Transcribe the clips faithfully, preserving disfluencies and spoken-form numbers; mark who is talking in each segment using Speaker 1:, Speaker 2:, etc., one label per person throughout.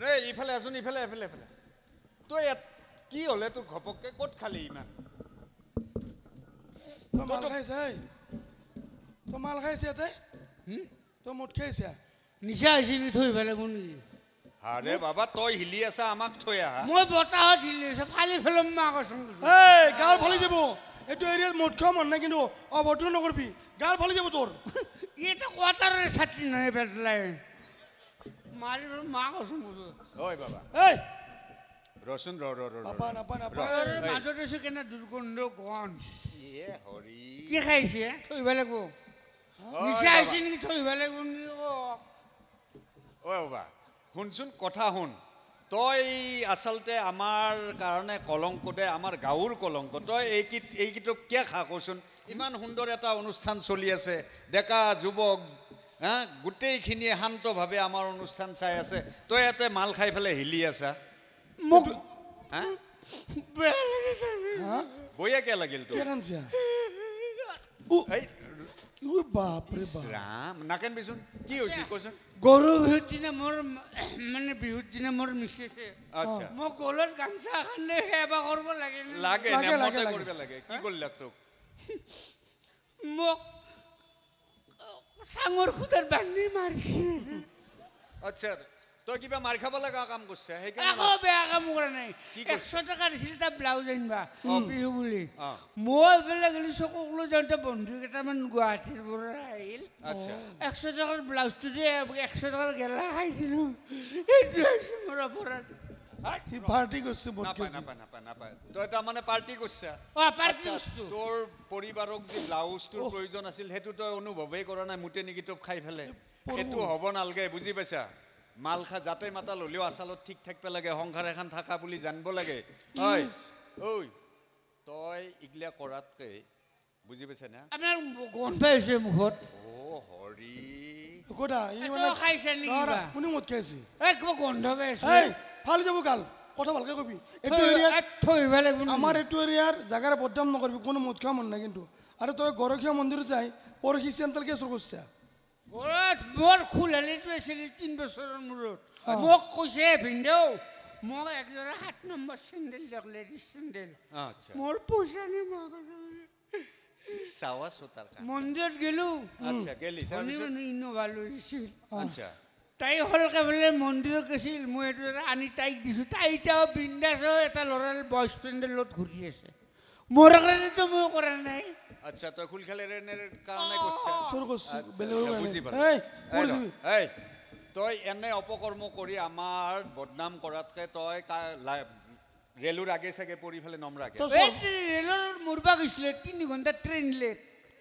Speaker 1: ৰে ইফালে আছোন ইফালে ইফালে ইফালে তই কি হলে তোৰ ঘপককে ক'ত খালি ইমান
Speaker 2: তো মাল খাইছা তো মাল খাইছা তে হুম তো মুঠ খাইছা
Speaker 3: নিশা হৈছে নি থৈ পেলাই কোন
Speaker 1: আরে বাবা তই হিলি আছা আমাক থৈ আহা
Speaker 3: মই বতাহত হিলি আছো ফালি ফেলম মা কচম
Speaker 2: এই গাল ফালি যাব এটো এরিয়াত মুঠ খা মন না কিন্তু অবট্র নকরবি গাল ফালি যাব তোর
Speaker 3: এটা কোয়াটারের ছাত্রী নয় বেটলাই মারি মা কসম
Speaker 1: ওই বাবা
Speaker 2: এই
Speaker 1: রসুন র র র
Speaker 2: আপা না আপা না আপা
Speaker 3: মাজত আছে কেনে দুর্গন্ধ গন
Speaker 1: এ হরি
Speaker 3: কি খাইছে থইবা লাগবো নিশা আইছে নি থইবা লাগবো নি ও
Speaker 1: ওই বাবা শুনচোন কথা শুন তই আচলতে আমাৰ কাৰণে কলংক দে আমাৰ গাঁৱৰ কলংক তই এই কি এই কিটো কিয় খা কচোন ইমান সুন্দৰ এটা অনুষ্ঠান চলি আছে ডেকা যুৱক হা গোটেইখিনিয়ে শান্তভাৱে আমাৰ অনুষ্ঠান চাই আছে তই ইয়াতে মাল খাই পেলাই হিলি আছা
Speaker 3: মোক
Speaker 1: হা
Speaker 3: বেয়া লাগিছে
Speaker 2: হা
Speaker 1: বয়া কে লাগিল তো
Speaker 2: কি কানছা ও
Speaker 1: এই
Speaker 2: ও বাপ রে বাপ
Speaker 1: ৰাম নাকেন বিচোন কি হৈছে কচোন
Speaker 3: গৰু বিহুৰ দিনা মোৰ মানে বিহুৰ দিনা মোৰ মিছেছে
Speaker 1: আচ্ছা
Speaker 3: মোক গলত গামছা খালে সেৱা কৰিব লাগে
Speaker 1: লাগে নেমতে কৰিব লাগে কি কৰিলা তোক
Speaker 3: মোক সাঙৰ খুদাৰ বান্ধি মাৰিছে
Speaker 1: আচ্ছা তই কিবা মাৰ খাব লগা কাম কৰিছে
Speaker 3: সেইকাৰণে একো বেয়া কাম কৰা নাই একশ টকা দিছিল এটা ব্লাউজ আনিবা বিহু বুলি মই বেলে গলি চকুক লৈ যাওঁতে বন্ধু কেইটামান গুৱাহাটীৰ পৰা আহিল
Speaker 1: আচ্ছা
Speaker 3: একশ টকাৰ ব্লাউজটো দিয়ে একশ টকাৰ গেলা খাইছিলো সেইটো হৈছে মোৰ অপৰাধ
Speaker 2: হি পাৰ্টি কৰিছে
Speaker 1: নাপায় নাপায় নাপায় নাপায় তই তাৰমানে পাৰ্টি কৰিছা
Speaker 3: অ পাৰ্টি কৰিছো
Speaker 1: তোৰ পৰিবাৰক যি ব্লাউজটোৰ প্ৰয়োজন আছিল সেইটো তই অনুভৱেই কৰা নাই মুটে নেকি তোক খাই ফেলে সেইটো হ'ব নালগে বুজি পাইছা মাল খা যাতে মাতা ললেও আচালত ঠিক থাকিব লাগে সংসাৰ এখন থাকা বুলি জানিব লাগে ঐ ঐ তই ইগলা কৰাতকে বুজি পাইছা না
Speaker 3: আপোনাৰ গন পাইছে মুখত
Speaker 1: ও হৰি
Speaker 2: কোডা ই মানে
Speaker 3: খাইছে নেকি বা
Speaker 2: কোনে মত খাইছে
Speaker 3: এই কিবা গন্ধ পাইছে
Speaker 2: এই ফালি যাব গাল কথা ভালকে কবি এটো এরিয়া
Speaker 3: থইবা লাগব
Speaker 2: আমার এটো এরিয়ার জায়গার বদনাম নকরবি কোনো মত খা মন না কিন্তু আরে তুই গরখিয়া মন্দির যাই পরখি সেন্ট্রাল কেস করছিস
Speaker 3: গৰত মোৰ খুলালিটো আছিল তিন বছৰৰ মূৰত মোক কৈছে ভিন্দেও মোক একজোৰা সাত নম্বৰ চেণ্ডেল দিয়ক লেডিজ চেণ্ডেল
Speaker 1: আচ্ছা
Speaker 3: মোৰ পইচা নে মাক
Speaker 1: চাৱা সোতাৰ কা
Speaker 3: মন্দিৰত গেলো
Speaker 1: আচ্ছা গেলি
Speaker 3: তাৰপিছত ইনোভা লৈছিল
Speaker 1: আচ্ছা
Speaker 3: তাই হলকে বোলে মন্দিৰত গৈছিল মই এইটো আনি তাইক দিছোঁ তাই এতিয়াও বিন্দাছ এটা ল'ৰাৰ বয় ফ্ৰেণ্ডৰ লগত ঘূৰি আছে মোৰ কাৰণেতো মই কৰা নাই
Speaker 1: আচ্ছা তই খুল খেলেৰ কাৰণে কৈছে
Speaker 2: সর করছিস বেলেগ
Speaker 1: বুজি পালো
Speaker 2: এই
Speaker 1: এই তই এনে অপকৰ্ম কৰি আমাৰ বদনাম কৰাতকে তই ৰেলৰ আগে চাগে পৰি ফেলে নমৰাকে
Speaker 3: ৰেলৰ মুৰবা গৈছিলে তিনি ঘণ্টা ট্ৰেইন লেট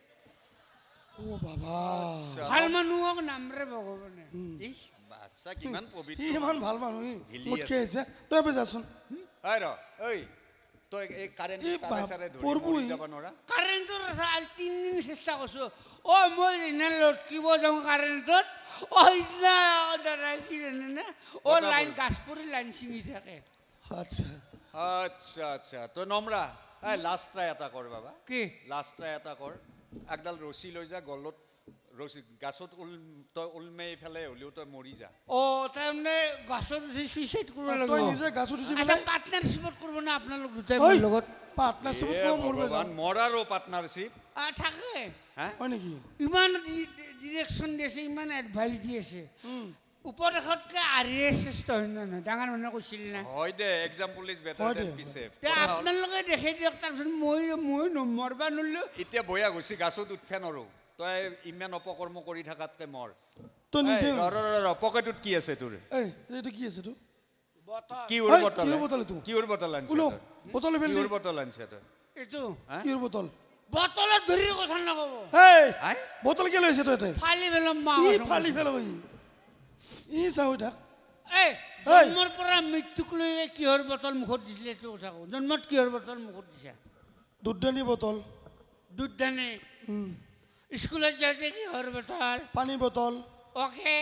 Speaker 2: ও বাবা
Speaker 3: ভাল মানুহক নামৰে ভগৱানে
Speaker 1: ই বাচ্চা কিমান পবিত্ৰ
Speaker 2: ইমান ভাল মানুহ মুটকে আছে তই বেজাচোন
Speaker 1: আই ৰ ঐ তই এই কাৰেণ্ট তাৰেছাৰে ধৰি যাব নৰা
Speaker 3: কাৰেণ্টৰ আজ তিন দিন চেষ্টা কৰিছো অ মই ইনা লটকিব যাওঁ কাৰেণ্টত ঐ না দাদা কি জানে না ও লাইন গাছপুৰি লাইন ছিঙি থাকে
Speaker 2: আচ্ছা
Speaker 1: আচ্ছা আচ্ছা তই নমৰা এই লাষ্ট ট্ৰাই এটা কৰ বাবা
Speaker 3: কি
Speaker 1: লাষ্ট ট্ৰাই এটা কৰ একডাল ৰছী লৈ যা গলত ৰছী গাছত উল তই উলমেই ফেলে হ'লেও তই মৰি যা
Speaker 3: অ তাৰমানে গাছত উঠি চুইচাইড কৰিব লাগিব
Speaker 2: তই নিজে গাছত উঠি
Speaker 3: আচ্ছা পাৰ্টনাৰশ্বিপত কৰিব না আপোনালোক দুটাই মোৰ লগত
Speaker 2: পাৰ্টনাৰশ্বিপত মৰবে
Speaker 1: ভগৱান মৰাৰো পাৰ্টনাৰশ্বিপ
Speaker 3: থাকে
Speaker 2: হয় নেকি
Speaker 3: ইমান ডিৰেকশ্যন দি আছে ইমান এডভাইচ দি আছে উপদেশতকে আৰিয়ে শ্ৰেষ্ঠ হয় নহয় ডাঙৰ মানুহে কৈছিল না
Speaker 1: হয় the example is better than পিছে
Speaker 3: আপোনালোকে দেখাই দিয়ক তাৰপিছত মই মই নমৰবা নল্লো
Speaker 1: এতিয়া বয়া গৈছি গাছত উঠফে নৰো তই ইমান অপকৰ্ম কৰি থাকাতকে মৰ
Speaker 2: তই নিজে
Speaker 1: পকেটত কি আছে তোৰ
Speaker 2: এই এইটো কি আছে তো
Speaker 3: বটল
Speaker 1: কিউৰ বটল
Speaker 2: কিউৰ বটল তো
Speaker 1: কিউৰ বটল আনছ
Speaker 2: উলো বটল বেল
Speaker 1: কিউৰ বটল আনছ তই
Speaker 3: এইটো
Speaker 2: কিউৰ বটল
Speaker 3: বটলত ধৰি কথা নকব
Speaker 2: এই বটল কি লৈছে তই তই
Speaker 3: ফালি বেলম মা
Speaker 2: ই ফালি ফেলো ই ই চাও থাক
Speaker 3: এই জন্মৰ পৰা মৃত্যুক লৈ কিহৰ বটল মুখত দিছিলে এইটো কথা কওঁ জন্মত কিহৰ বটল মুখত দিছা
Speaker 2: দুধদানি বটল
Speaker 3: দুধদানি স্কুলত যাওঁতে কিহৰ বটল
Speaker 2: পানী বটল
Speaker 3: ওকে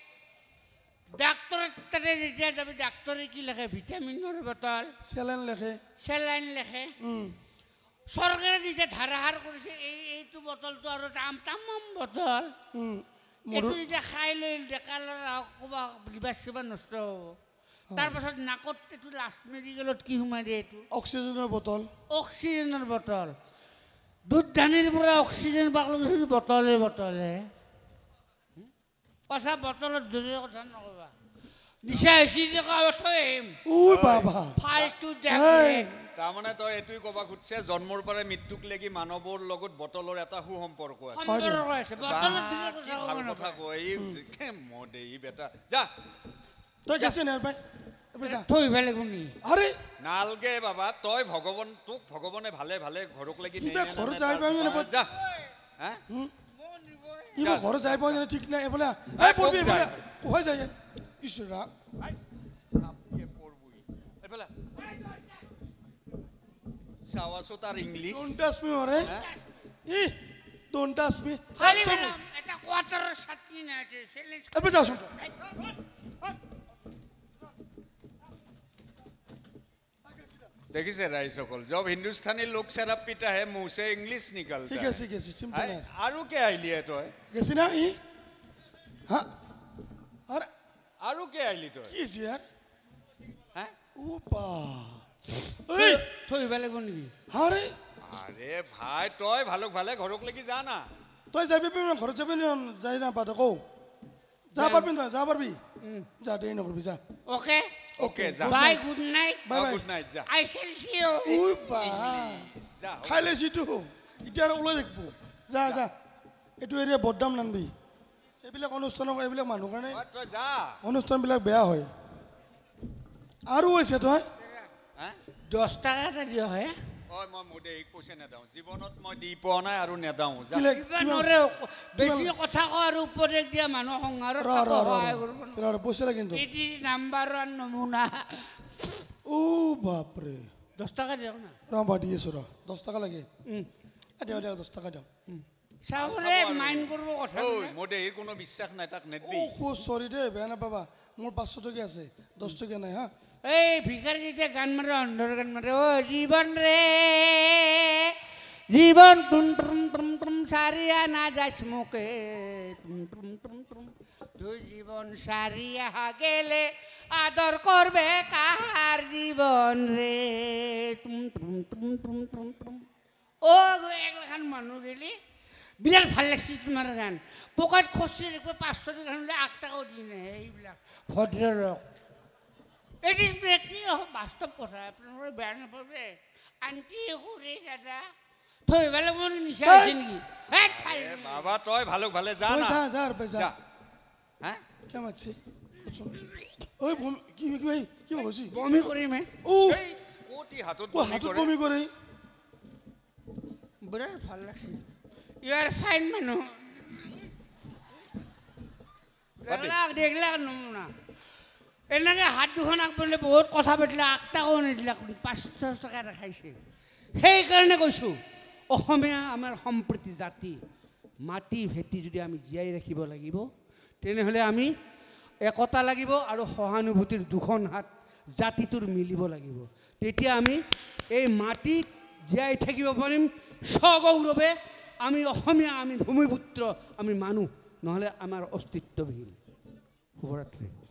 Speaker 3: ডাক্তৰৰ তাতে যেতিয়া যাবি ডাক্তৰে কি লিখে ভিটামিনৰ বটল
Speaker 2: চেলেন লেখে
Speaker 3: চেলাইন লেখে চৰকাৰে যেতিয়া ধাৰাহাৰ কৰিছে এই এইটো বটলটো আৰু তাম তামাম বটল এইটো যেতিয়া খাই লৈ ডেকা ল'ৰা ক'বা লিবাৰ চিবাৰ নষ্ট হ'ব তাৰপাছত নাকত এইটো লাষ্ট মেডিকেলত কি সোমাই দিয়ে এইটো
Speaker 2: অক্সিজেনৰ বটল
Speaker 3: অক্সিজেনৰ বটল দুধ ধানিৰ পৰা অক্সিজেন পাক লাগিছে বটলে বটলে কথা বটলত জৰিয়ে কথা নকবা নিচা হৈছে যে কাব থৈ আহিম
Speaker 2: ও বাবা
Speaker 3: ফালতু দেখে
Speaker 1: তাৰমানে তই এইটোৱে ক'বা খুজিছে জন্মৰ পৰা মৃত্যুক লাগি মানৱৰ লগত বটলৰ এটা সুসম্পৰ্ক আছে
Speaker 3: সম্পৰ্ক আছে বটলত দিলে
Speaker 1: কি
Speaker 3: কথা
Speaker 1: ভাল
Speaker 3: ক'ব
Speaker 1: কথা কয় এই মদে ই বেটা যা
Speaker 2: তই গেছে নে ভাই যা
Speaker 3: থৈ ভাল লাগিব নি
Speaker 2: আরে
Speaker 1: নালগে বাবা তই ভগৱান তোক ভগৱানে ভালে ভালে ঘৰক লাগি
Speaker 2: কিবা ঘৰ যাই পাই নে
Speaker 1: যা হা
Speaker 2: ইবা ঘৰ যাই পাই নে ঠিক নাই এফালে
Speaker 1: এই
Speaker 2: এই পড়বি
Speaker 1: ক'ত যায়?
Speaker 2: এফালে কোথায় যায় ঈশ্বরা
Speaker 1: আপকে পড়বই এফালে সাওয়াসো তার ইংলিশ
Speaker 2: ডোন্ট টাচ মি মারে ই ডোন্ট টাচ মি
Speaker 3: খালি এটা কোয়ার্টারের সাথী না আছে ছেলে
Speaker 2: এবে যা শুন
Speaker 1: देखिसे राय सकल जब हिंदुस्तानी लोग शराब पीता है मुंह से इंग्लिश निकलता
Speaker 2: ঠিক
Speaker 1: है
Speaker 2: আছে ঠিক আছে সিম্পল
Speaker 1: है आरु के आइली है तो
Speaker 2: গেছি না ই হ্যাঁ আরে
Speaker 1: आरु के आइली तो
Speaker 2: কি আছে यार
Speaker 1: हैं
Speaker 2: ওপা এই
Speaker 3: থৈ ভাল লাগিব নেকি
Speaker 2: আরে
Speaker 1: अरे भाई तोय भालुक भाले घरक लगी जा ना
Speaker 2: তই যাবি পাবি না ঘর যাবি না যাই না পাতে কও যা পারবি না যা পারবি যা দেই নকরবি যা
Speaker 3: ওকে
Speaker 1: ओके जा
Speaker 3: bye good night
Speaker 2: bye bye
Speaker 1: good night जा
Speaker 3: আই শেল সি ইউ
Speaker 2: ওপা
Speaker 1: जा
Speaker 2: খাই লৈছি তো এতিয়া আৰু ওলাই দেখব যা যা এইটো এৰিয়া বদনাম নানবি এইবিলাক অনুষ্ঠানক এইবিলাক মানুহ কাৰণে
Speaker 1: ओ, तो जा
Speaker 2: অনুষ্ঠানবিলাক বেয়া হয় আৰু হৈছে তই
Speaker 1: हैं
Speaker 3: দহ টাকা এটা দিয় হে
Speaker 1: ओय মই মুদে এক পইচা নেদাও জীৱনত মই দি পোৱা নাই আৰু নেদাও যা
Speaker 2: কিলে
Speaker 3: কিবা নৰে বেছি কথা কয় আৰু উপদেশ দিয়া মানুহ সংসাৰত
Speaker 2: ৰ ৰ ৰ
Speaker 3: সহায় কৰিব
Speaker 2: ৰ ৰ পইচা লাগে কিন্তু
Speaker 3: এটি নাম্বাৰ ওৱান নমুনা
Speaker 2: ও বাপৰে
Speaker 3: দহ টকা দিয়ক না
Speaker 2: ৰ বা দি আছো ৰ দহ টকা লাগে এ দেও দেও দহ টকা দেও
Speaker 3: চাবলৈ মাইণ্ড কৰিব কথা
Speaker 1: ওই মুদে এর কোনো বিশ্বাস নাই তাক নেদবি
Speaker 2: ও খো চৰি দে বেয়া নাপাবা মোৰ পাঁচশ টকীয়া আছে দহ টকীয়া নাই হা
Speaker 3: এই ভিখাৰী যেতিয়া গান মাৰে অন্ধৰ গান মাৰে অ জীৱন ৰে জীৱন টুম টুম টুম টুম চাৰিয়া না যাইছ মোকে টুম টুম টুম টুম তুই জীবন সারিয়া গেলে আদর করবে কার জীবন রে টুম টুম টুম টুম টুম টুম ও এগলাখান মানুহ গেলি বিৰাট ভাল লাগছে তোমাৰ গান পকাত খচি দেখবে পাঁচশ গান আঠ টাকাও দি নাই এইবিলাক ভদ্ৰ ৰক It is practical বাস্তব কথা আপনারা বেয়া নাপাবে আন্টি ঘুরে দাদা থই ভালো মনে নিশা আছে নাকি হ্যাঁ খাই
Speaker 1: এ বাবা তই ভালুক ভালে যা
Speaker 2: ওই
Speaker 1: না
Speaker 2: যা যা রে যা
Speaker 1: যা হ্যাঁ
Speaker 2: কেমন আছে ওই ভূমি কি কি ভাই কি বলছি
Speaker 3: বমি করি মে
Speaker 2: ও
Speaker 1: এই কোটি হাতত
Speaker 2: ও
Speaker 1: বমি
Speaker 2: হাতত
Speaker 1: কৰে
Speaker 2: বমি করে
Speaker 3: বিরাট ভাল লাগছে ইউ আর ফাইন মানুহ দেখলা দেখলা নমুনা এনেকে হাত দুখন আগবলে বহুত কথা পাতিলে আগটাও নিদিলা পাঁচশ টকা এটা খাইছে সেইকাৰণে কৈছোঁ অসমীয়া আমাৰ সম্প্ৰীতি জাতি মাটি ভেটি যদি আমি জীয়াই ৰাখিব লাগিব তেনেহ'লে আমি একতা লাগিব আৰু সহানুভূতিৰ দুখন হাত জাতিটোৰ মিলিব লাগিব তেতিয়া আমি এই মাটিত জীয়াই থাকিব পাৰিম স্বগৌৰৱে আমি অসমীয়া আমি ভূমিপুত্ৰ আমি মানুহ নহ'লে আমাৰ অস্তিত্ববিহীন শুভৰাত্ৰি